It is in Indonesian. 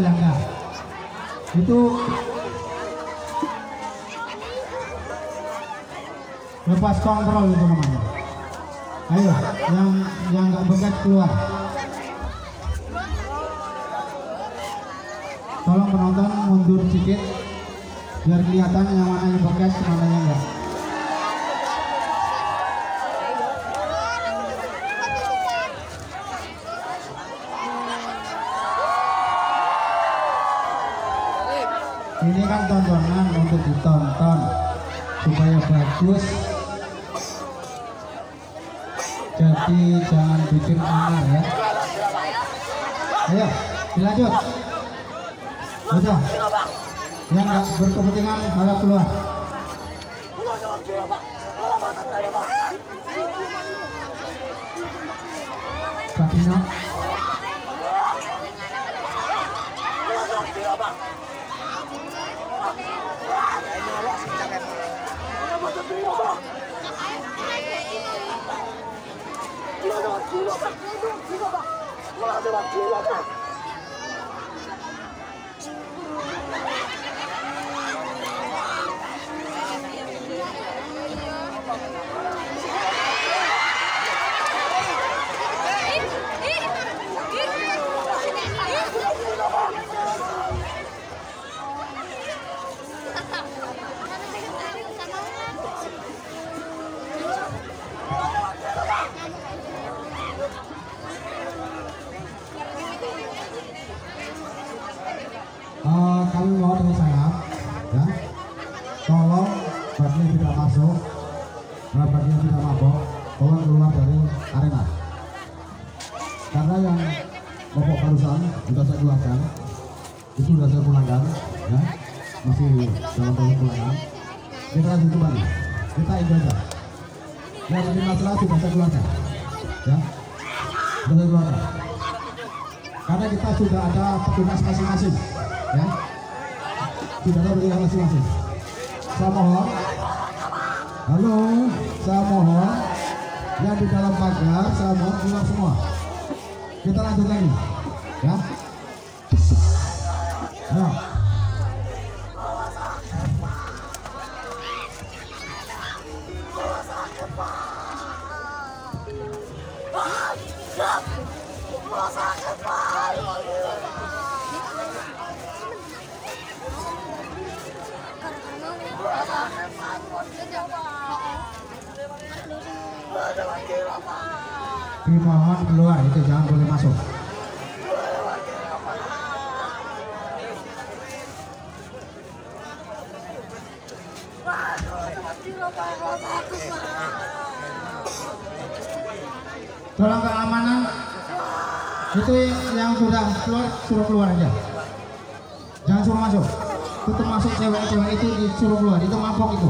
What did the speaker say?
yang enggak. Itu lepas kontrol itu namanya. Ayo, yang nggak bekas keluar. Tolong penonton mundur sedikit biar kelihatan yang mana yang bekas, mana yang enggak. Ini kan tontonan untuk ditonton supaya bagus. Jadi jangan bikin amar ya. Ayo dilanjut. Udah. Yang nggak berkepentingan malah keluar. Pak Dino. Kami mohon dengan saya, ya, tolong bagi yang tidak masuk, bagi yang tidak mabok, tolong keluar dari arena. Karena yang mabok barusan sudah saya keluarkan, itu sudah saya pulangkan, ya, masih dalam proses pulangan. Kita lanjut kembali, kita itu aja. Yang tadi masalah sudah saya keluarkan, ya, sudah saya keluarkan. Karena kita sudah ada petugas masing-masing, ya. Tidak ada pilihan masing-masing. Saya mohon, halo, saya mohon yang di dalam pagar, saya mohon keluar semua. Kita lanjut lagi, ya. Ayo. Dimohon keluar, itu jangan boleh masuk. Tolong keamanan itu yang sudah keluar suruh keluar aja, jangan suruh masuk. Tutup masuk cewek-cewek itu disuruh keluar, itu mabok itu.